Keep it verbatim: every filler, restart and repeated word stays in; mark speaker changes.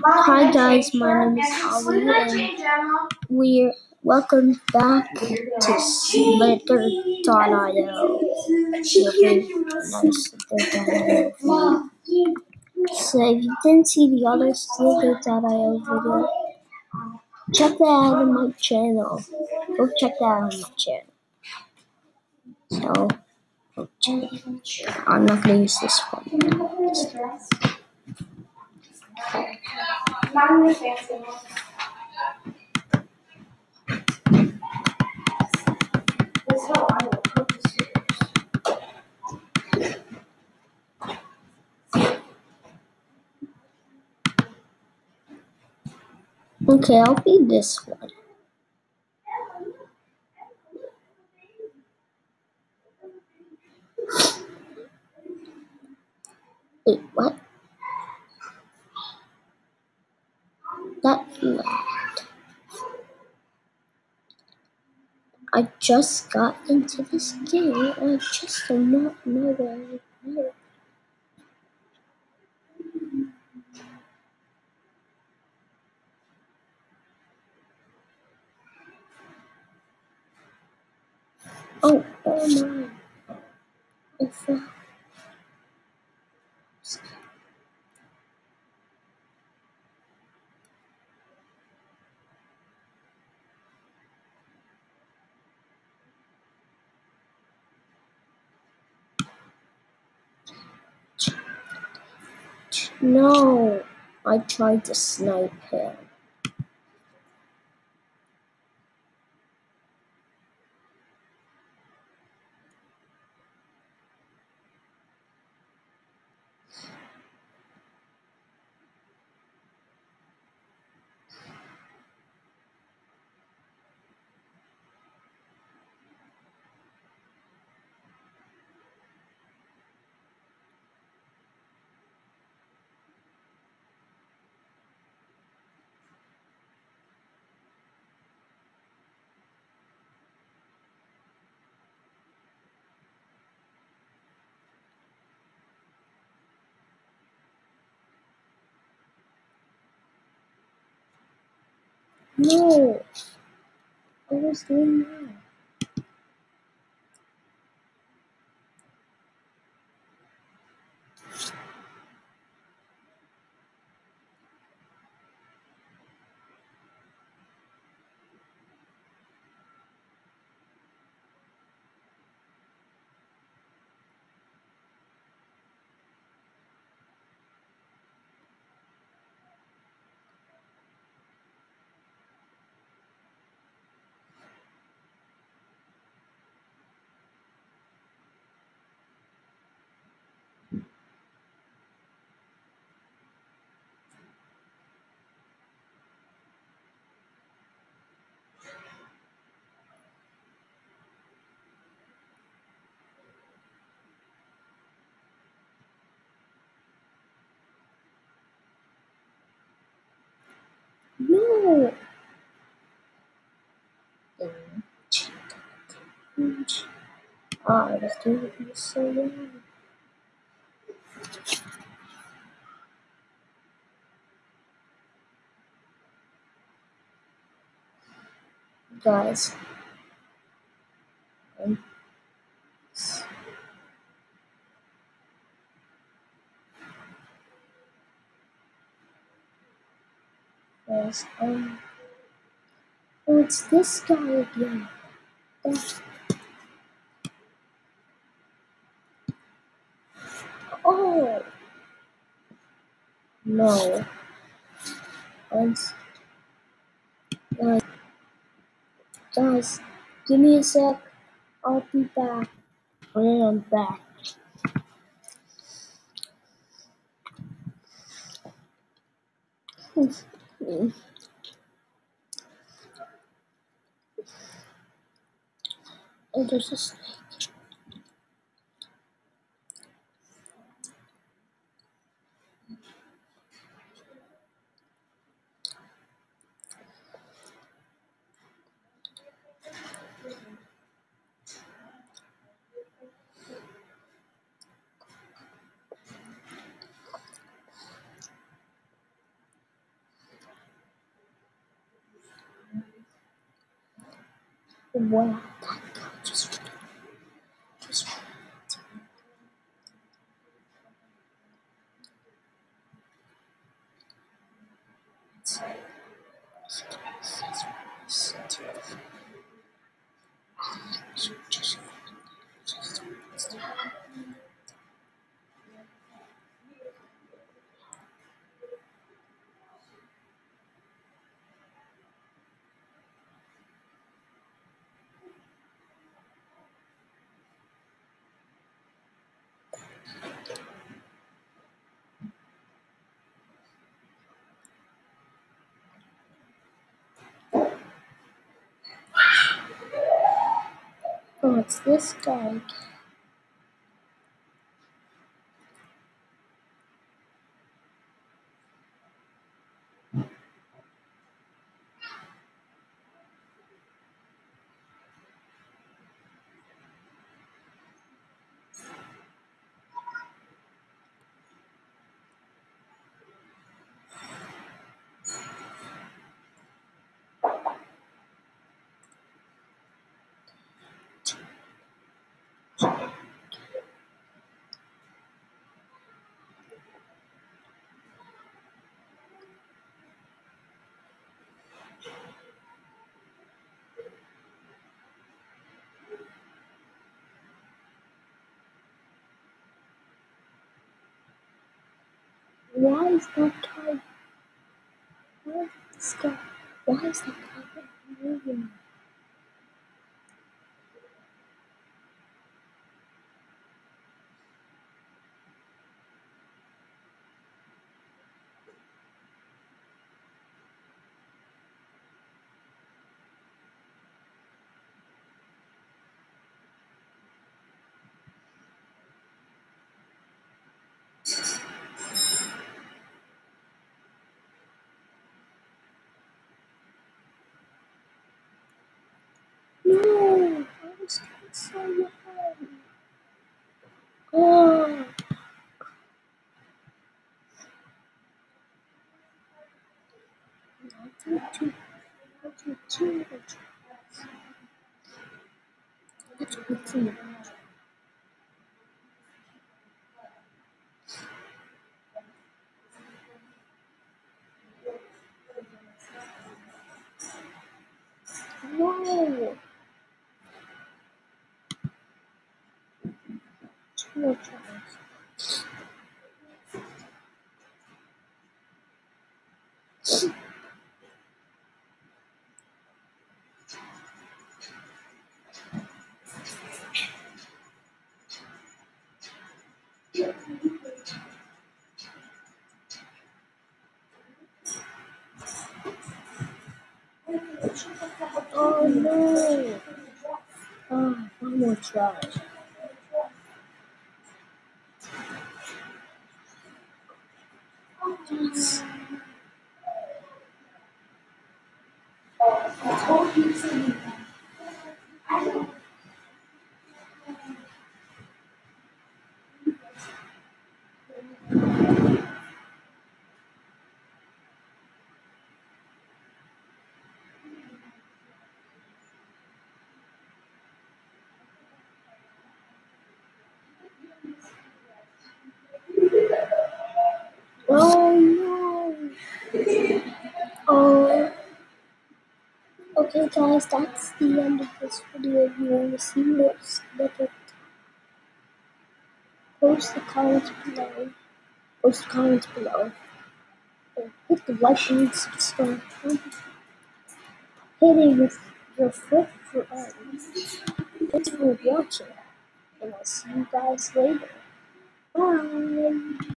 Speaker 1: Hi guys, my name is Ali and we're welcome back to Slither dot io. Your very nice Slither dot io video. So if you didn't see the other Slither dot io video, check that out on my channel. Go check that out on my channel. So, I'm not gonna use this one. Okay, I'll be this one. Wait, what? That lagged. I just got into this game and I just do not know where I know. Oh, oh my. I fell. No, I tried to snipe him. No, I was doing that. No. Ah, I was doing this so well. Guys. Um, guys, um, oh, it's this guy again. That's, oh, no. Guys, guys, guys, give me a sec. I'll be back. And I'm back. Oh, there's a snake. Wow, that guy just just oh, it's this guy. Why is that guy? Why is this guy? Why is that guy moving? No, I was doing so well. Oh, I did too. I did too much. That's a good thing. No, too much. Oh no. Oh, one more try. Yes. Oh no. Oh. Okay, guys, that's the end of this video. If you want to see more snippet, post the comments below. Post the comments below. And hit the like and subscribe. Hit it with your foot for us. Thanks for watching, and I'll see you guys later. Bye.